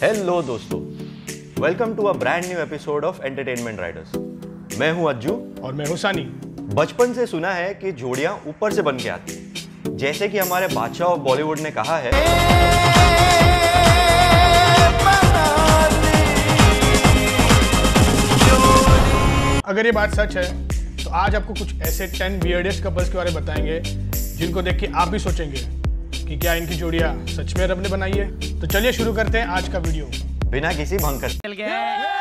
Hello दोस्तों, welcome to a brand new episode of entertainment riders. मैं हूं अज्जू और मैं हूं सानी। बचपन से सुना है कि जोड़ियां ऊपर से बन के आती हैं, जैसे कि हमारे बादशाह ऑफ बॉलीवुड ने कहा है, अगर ये बात सच है तो आज आपको कुछ ऐसे 10 वियर्डेस्ट कपल्स के बारे में बताएंगे जिनको देख के आप भी सोचेंगे कि क्या इनकी जोड़ियां सच में रब ने बनाई है। तो चलिए शुरू करते हैं आज का वीडियो बिना किसी भंग कर। चल गया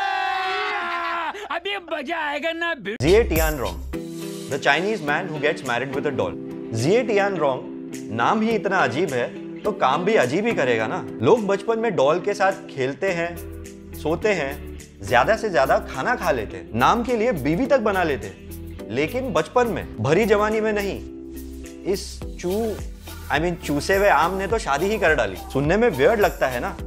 अभी मजा आएगा ना। Jie Tianrong, the Chinese man who gets married with a doll. Jie Tianrong नाम ही इतना अजीब है तो काम भी अजीब ही करेगा ना। लोग बचपन में डॉल के साथ खेलते हैं, सोते हैं, ज्यादा से ज्यादा खाना खा लेते हैं, नाम के लिए बीवी तक बना लेते हैं, लेकिन बचपन में, भरी जवानी में नहीं। इस चूसे हुए आम ने तो शादी ही कर डाली। सुनने में वियर्ड लगता है ना।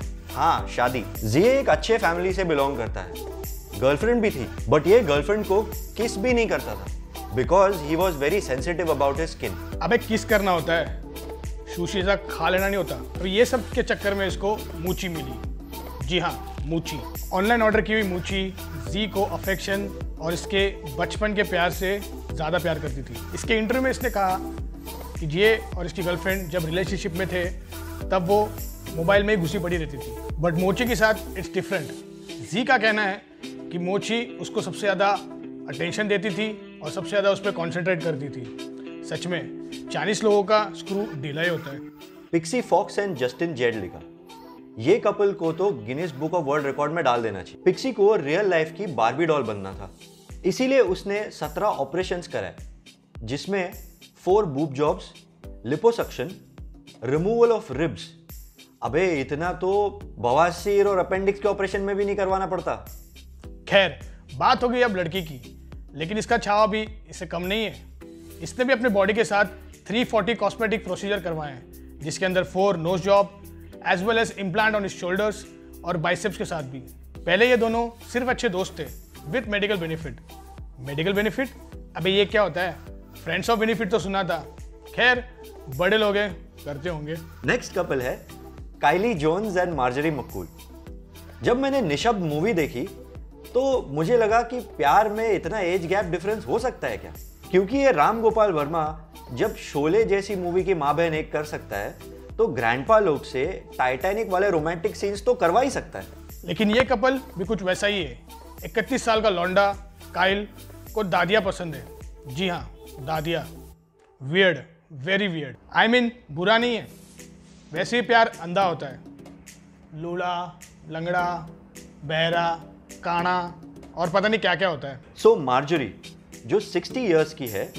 हाँ, शादी। जिये एक अच्छे फैमिली से बिलोंग करता है, गर्लफ्रेंड भी थी, बट ये गर्लफ्रेंड को किस भी नहीं करता था because he was very sensitive about his skin. अबे किस करना होता है, सुशी खा लेना नहीं होता। तो ये सब के चक्कर में इसको मूची मिली। जी हाँ, मूची। ऑनलाइन ऑर्डर की हुई मूची जी को अफेक्शन और इसके बचपन के प्यार से ज़्यादा प्यार करती थी। इसके इंटरव्यू में इसने कहा कि ये और इसकी गर्लफ्रेंड जब रिलेशनशिप में थे तब वो मोबाइल में ही घुसी पड़ी रहती थी, बट मोची के साथ इट्स डिफरेंट। जी का कहना है कि मोची उसको सबसे ज़्यादा अटेंशन देती थी और सबसे ज़्यादा उस पर कॉन्सेंट्रेट करती थी। सच में चाइनीज लोगों का स्क्रू ढीला ही होता है। Pixee Fox and Justin Jed का ये कपल को तो Guinness book of world record में डाल देना चाहिए। पिक्सी को रियल लाइफ की बार्बी डॉल बनना था, इसीलिए उसने 17 ऑपरेशंस कराए, जिसमें 4 boob jobs, liposuction, removal of ribs. अबे इतना तो बवासीर और अपेंडिक्स के ऑपरेशन में भी नहीं करवाना पड़ता। खैर, बात हो गई अब लड़की की, लेकिन इसका छावा भी इससे कम नहीं है। इसने भी अपने बॉडी के साथ 340 कॉस्मेटिक प्रोसीजर करवाए हैं, जिसके अंदर 4 nose job as well as implant on his shoulders और बाइसेप्स के साथ भी। पहले ये दोनों सिर्फ अच्छे दोस्त थे with medical benefit. Medical benefit? अबे ये क्या होता है? फ्रेंड्स ऑफ बेनिफिट तो सुना था। खैर, बड़े लोग हैं, करते होंगे। नेक्स्ट कपल है Kylie Jones and Margery McCool. जब मैंने निशब्द मूवी देखी तो मुझे लगा कि प्यार में इतना एज गैप डिफरेंस हो सकता है क्या, क्योंकि ये राम गोपाल वर्मा जब शोले जैसी मूवी की माँ बहन एक कर सकता है तो ग्रैंडपा लोग से टाइटैनिक वाले रोमांटिक सीन्स तो करवा ही सकता है। लेकिन ये कपल भी कुछ वैसा ही है। 31 साल का लौंडा काइल को दादिया पसंद है। जी हाँ, दादिया। Weird, very weird. I mean बुरा नहीं है, वैसे ही प्यार अंधा होता है। लूला, लंगड़ा, बहरा, काना और पता नहीं क्या क्या होता है। सो मार्जरी जो 60 इयर्स की है,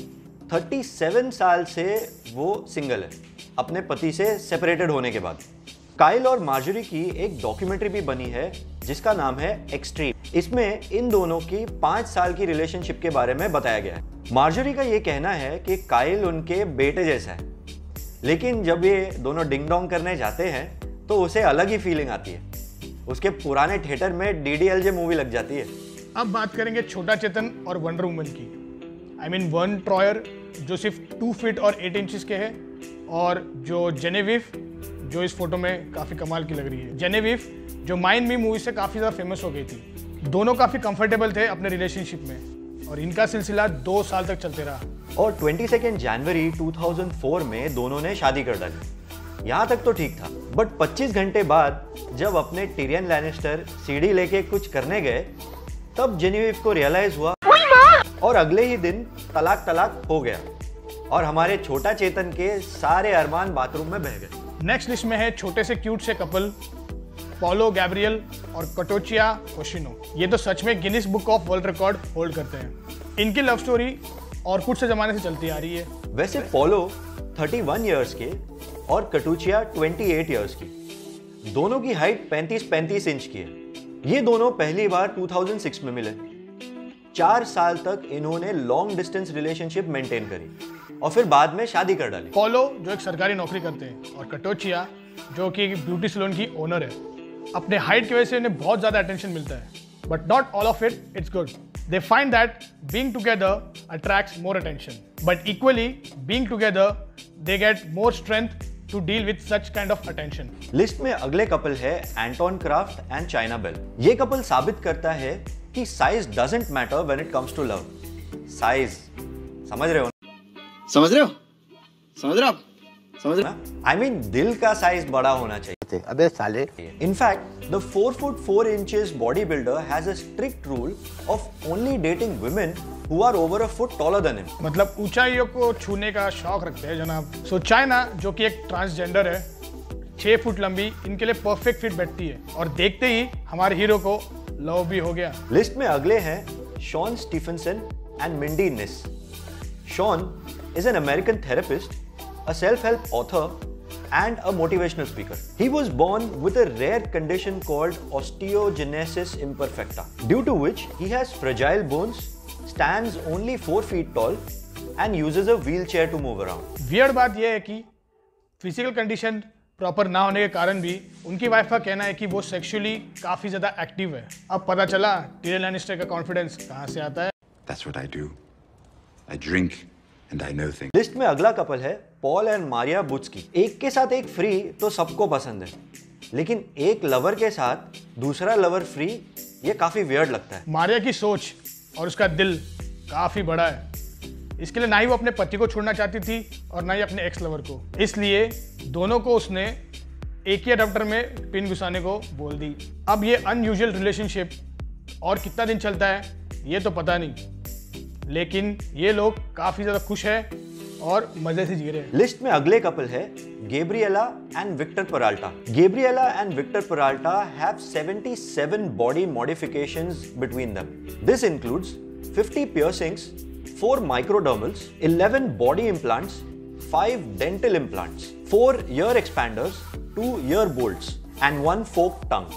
37 साल से वो सिंगल है अपने पति से सेपरेटेड होने के बाद। काइल और मार्जरी की एक डॉक्यूमेंट्री भी बनी है जिसका नाम है एक्सट्रीम। इसमें इन दोनों की 5 साल की रिलेशनशिप के बारे में बताया गया है। मार्जरी का ये कहना है कि काइल उनके बेटे जैसा है, लेकिन जब ये दोनों डिंग डोंग करने जाते हैं तो उसे अलग ही फीलिंग आती है। उसके पुराने थिएटर में DDLJ मूवी लग जाती है। अब बात करेंगे छोटा चेतन और वंडर वुमन की। आई मीन वन ट्रॉयर जो सिर्फ 2 फीट और 8 इंचेस के हैं, और जो जेनेविव जो इस फोटो में काफ़ी कमाल की लग रही है। जेनेविव जो माइंड मी मूवी से काफ़ी ज़्यादा फेमस हो गई थी। दोनों काफ़ी कंफर्टेबल थे अपने रिलेशनशिप में और इनका सिलसिला 2 साल तक चलते रहा। और 22 जनवरी 2004 में दोनों ने शादी कर डाली। यहाँ तक तो ठीक था, बट 25 घंटे बाद जब अपने टिरियन लैनिस्टर सीढ़ी लेके कुछ करने गए तब जेनेविव को रियलाइज हुआ और अगले ही दिन तलाक तलाक हो गया और हमारे छोटा चेतन के सारे अरमान बाथरूम में बह गए। नेक्स्ट लिस्ट में है छोटे से क्यूट से कपल पॉलो गैब्रियल और कटोचिया कोशिनो। ये तो सच में Guinness book of world record hold करते हैं। इनकी लव स्टोरी और कुछ से जमाने से चलती आ रही है। वैसे पॉलो 31 इयर्स के और कटोचिया 28 इयर्स की। दोनों की हाइट 35 इंच की है। ये दोनों पहली बार 2006 में मिले। 4 साल तक इन्होंने लॉन्ग डिस्टेंस रिलेशनशिप मेंटेन करी और फिर बाद में शादी कर डाली। पॉलो जो एक सरकारी नौकरी करते हैं और कटोचिया जो कि ब्यूटी सैलून की ओनर है। अपने हाइट की वजह से इन्हें बहुत ज़्यादा अटेंशन मिलता है, but not all of it it's good. They find that being together attracts more attention, but equally being together they get more strength to deal with such kind of attention. List में अगले couple है Anton Kraft and China Bell. ये couple साबित करता है कि size doesn't matter when it comes to love. Size समझ रहे हो? समझ रहे हो? समझ रहे हो? समझ रहे हो? I mean, दिल का साइज बड़ा होना चाहिए। अबे साले। In fact, the 4 foot 4 inches bodybuilder has a strict rule of only dating women who are over a foot taller than him. मतलब ऊंचाइयों को छूने का शौक रखते हैं जनाब। सो चाइना जो कि एक ट्रांसजेंडर है, 6 फुट लंबी, इनके लिए परफेक्ट फिट बैठती है और देखते ही हमारे हीरो को लव भी हो गया। लिस्ट में अगले हैं Shawn Stephenson and Mindy Kness. Shawn is an American therapist, a self-help author, and a motivational speaker. He was born with a rare condition called osteogenesis imperfecta, due to which he has fragile bones, stands only 4 feet tall, and uses a wheelchair to move around. Weird बात यह है कि physical condition proper ना होने के कारण भी उनकी वाइफ का कहना है कि वो सेक्सुअली काफी ज्यादा एक्टिव है। अब पता चला टिरियन लैनिस्टर का कॉन्फिडेंस कहाँ से आता है। That's what I do. I drink and I know things. List में अगला कपल है पॉल एंड मारिया बुत्स्की। एक के साथ एक फ्री तो सबको पसंद है, लेकिन एक लवर के साथ दूसरा लवर फ्री, ये काफी वियर्ड लगता है। मारिया की सोच और उसका दिल काफी बड़ा है, इसके लिए ना ही वो अपने पति को छोड़ना चाहती थी और ना ही अपने एक्स लवर को। इसलिए दोनों को उसने एक ही अडॉप्टर में पिन घुसाने को बोल दी। अब ये अनयूजुअल रिलेशनशिप और कितना दिन चलता है ये तो पता नहीं, लेकिन ये लोग काफी ज्यादा खुश है और मजे से जी रहे हैं। लिस्ट में अगले कपल है Gabriela and Victor Peralta. Gabriela and Victor Peralta have 77 body modifications between them. This includes 50 piercings, 4 microdermals, 11 body implants, 5 dental implants, 4 ear expanders, 2 ear bolts and 1 forked tongue.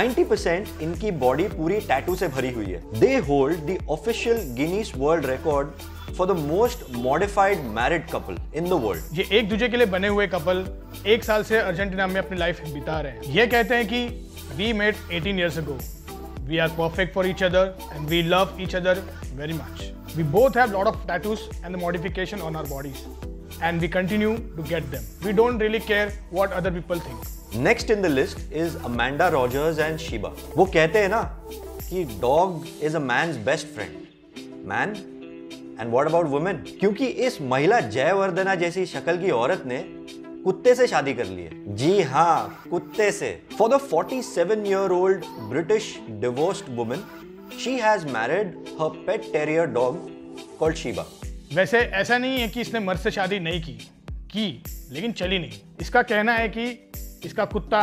90% इनकी बॉडी पूरी tattoo से भरी हुई है। They hold the official Guinness World Record for the most modified married couple in the world. ये एक दूसरे के लिए बने हुए कपल 1 साल से अर्जेंटीना में अपनी लाइफ बिता रहे हैं। ये कहते हैं कि we met 18 years ago. We are perfect for each other and we love each other very much. We both have lot of tattoos and the modification on our bodies and we continue to get them. We don't really care what other people think. Next in the list is Amanda Rogers and Sheba. वो कहते हैं ना कि dog is a man's best friend. Man? And what about women? क्योंकि इस महिला जयवर्धना जैसी शक्ल की औरत ने कुत्ते से शादी कर ली है। जी हाँ, कुत्ते से। For the 47-year-old British divorced woman, she has married her pet terrier dog called Sheba. वैसे ऐसा नहीं है कि इसने मर्द से शादी नहीं की, लेकिन चली नहीं। इसका कहना है कि इसका कुत्ता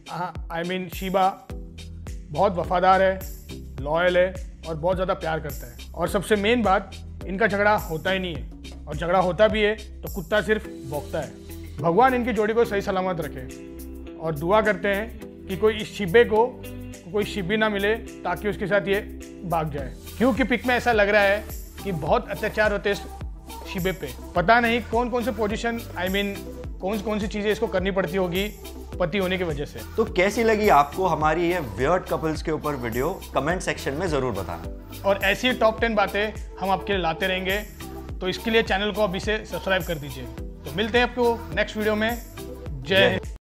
शीबा बहुत वफादार है, लॉयल है और बहुत ज़्यादा प्यार करता है। और सबसे मेन बात, इनका झगड़ा होता ही नहीं है, और झगड़ा होता भी है तो कुत्ता सिर्फ भौंकता है। भगवान इनकी जोड़ी को सही सलामत रखे और दुआ करते हैं कि कोई इस शिबे को कोई शिबी ना मिले ताकि उसके साथ ये भाग जाए, क्योंकि पिक में ऐसा लग रहा है कि बहुत अत्याचार होते हैं शिबे पे। पता नहीं कौन कौन से पोजीशन कौन सी चीज़ें इसको करनी पड़ती होगी पति होने की वजह से। तो कैसी लगी आपको हमारी ये वियर्ड कपल्स के ऊपर वीडियो? कमेंट सेक्शन में जरूर बताना। और ऐसी टॉप 10 बातें हम आपके लिए लाते रहेंगे, तो इसके लिए चैनल को अभी से सब्सक्राइब कर दीजिए। तो मिलते हैं आपको नेक्स्ट वीडियो में। जय हिंद।